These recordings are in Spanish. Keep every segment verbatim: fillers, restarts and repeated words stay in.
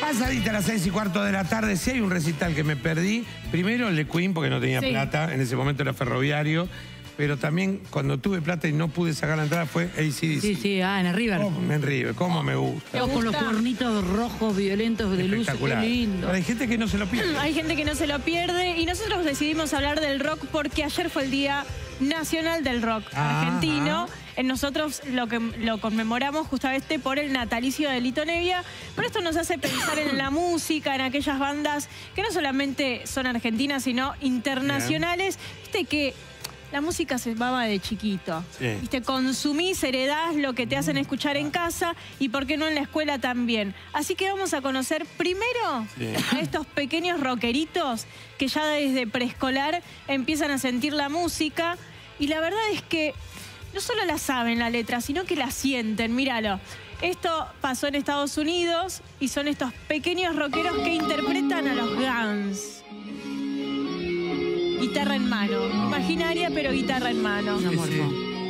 Pasadita a las seis y cuarto de la tarde, si hay un recital que me perdí, primero el de Queen porque no tenía sí. plata, en ese momento era ferroviario, pero también cuando tuve plata y no pude sacar la entrada fue A C D C. Sí, sí, ah, en el River. ¿Cómo? En River, cómo me gusta. Con los cuernitos rojos violentos de luz, qué lindo. Pero hay gente que no se lo pierde. Hay gente que no se lo pierde y nosotros decidimos hablar del rock porque ayer fue el Día Nacional del Rock ah, argentino. Ah. Nosotros lo que lo conmemoramos justamente por el natalicio de Lito Nebbia, pero esto nos hace pensar en la música, en aquellas bandas que no solamente son argentinas, sino internacionales. Viste que la música se mama de chiquito. Sí. Viste, consumís, heredás lo que te hacen escuchar en casa y por qué no en la escuela también. Así que vamos a conocer primero sí. a estos pequeños rockeritos que ya desde preescolar empiezan a sentir la música y la verdad es que no solo la saben la letra, sino que la sienten. Míralo. Esto pasó en Estados Unidos y son estos pequeños rockeros que interpretan a los Guns. Guitarra en mano. Imaginaria, pero guitarra en mano. Sí, sí.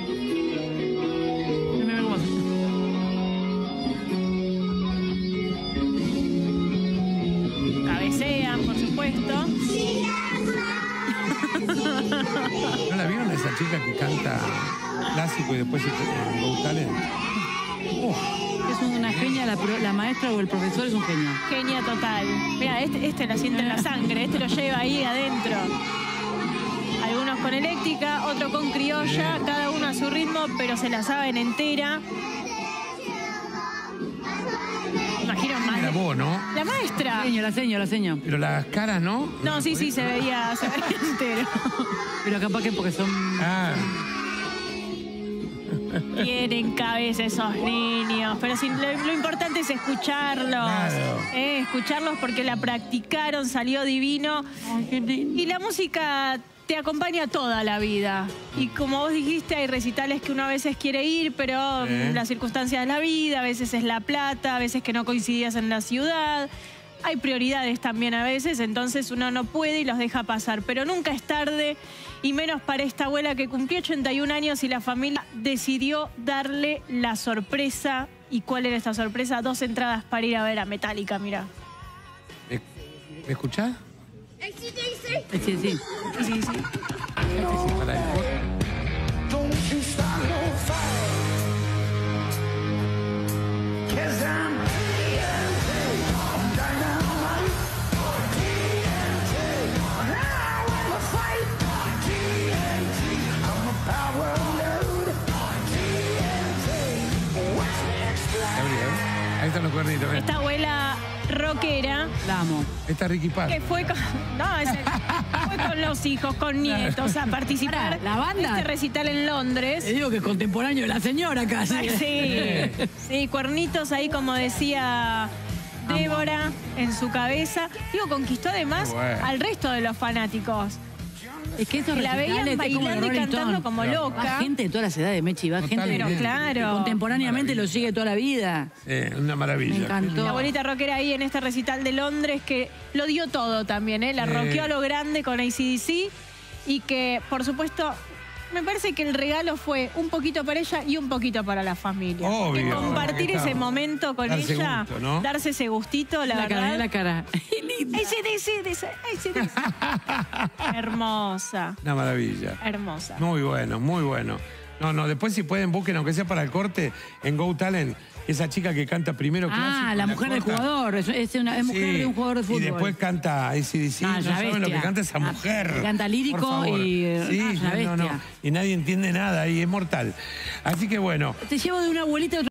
Cabecean, por supuesto. ¿No la vieron a esa chica que canta clásico y después en Go Talent? Oh. Es una genia, la, la maestra o el profesor es un genio. Genia total. Mira, este, este la siente en la sangre, este lo lleva ahí adentro. Algunos con eléctrica, otro con criolla, bien. Cada uno a su ritmo, pero se la saben entera. Imagino más. Era vos, ¿no? La maestra. La seño, la seño, la seño. Pero las caras, ¿no? No, sí, sí, se veía, se veía entero. Pero capaz que porque son... Ah. Tienen cabeza esos niños, pero sí, lo, lo importante es escucharlos, claro. eh, escucharlos porque la practicaron, salió divino. Y la música te acompaña toda la vida. Y como vos dijiste, hay recitales que uno a veces quiere ir, pero ¿Eh? las circunstancias de la vida, a veces es la plata, a veces que no coincidías en la ciudad. Hay prioridades también a veces, entonces uno no puede y los deja pasar. Pero nunca es tarde, y menos para esta abuela que cumplió ochenta y un años y la familia decidió darle la sorpresa. ¿Y cuál era esta sorpresa? Dos entradas para ir a ver a Metallica, mirá. ¿Me, ¿me escuchás? Sí, sí. Sí, sí, sí. Ahí están los cuernitos. ¿eh? Esta abuela rockera. La amo. Esta Ricky Park. Que fue con, no, ese, fue con los hijos, con nietos, a participar. ¿La banda? Este recital en Londres. Te digo que es contemporáneo de la señora casi. Ay, sí, sí, cuernitos ahí, como decía Débora, en su cabeza. Digo, conquistó además bueno. al resto de los fanáticos. Es que esos la veían bailando y cantando como claro. loca. Va gente de toda la edad de Mechi, va gente pero claro. que contemporáneamente lo sigue toda la vida. Sí, una maravilla. Me encantó. La abuelita rockera ahí en este recital de Londres que lo dio todo también, ¿eh? La sí. rockeó a lo grande con A C D C y que, por supuesto, me parece que el regalo fue un poquito para ella y un poquito para la familia. Obvio. Que compartir ese momento con darse ella, gusto, ¿no? darse ese gustito, la, la verdad. Cara, la cara. A C D C, dice, A C D C. Hermosa. Una maravilla. Hermosa. Muy bueno, muy bueno. No, no, después si pueden busquen, aunque sea para el corte, en Go Talent, esa chica que canta primero clásico. Ah, la mujer la del jugador, es, es, una, es mujer sí, de un jugador de fútbol. Y después canta A C D C, ah, no saben bestia. lo que canta esa mujer. Ah, canta lírico y... Sí, ah, no, no, y nadie entiende nada y es mortal. Así que bueno. Te llevo de una abuelita a otra.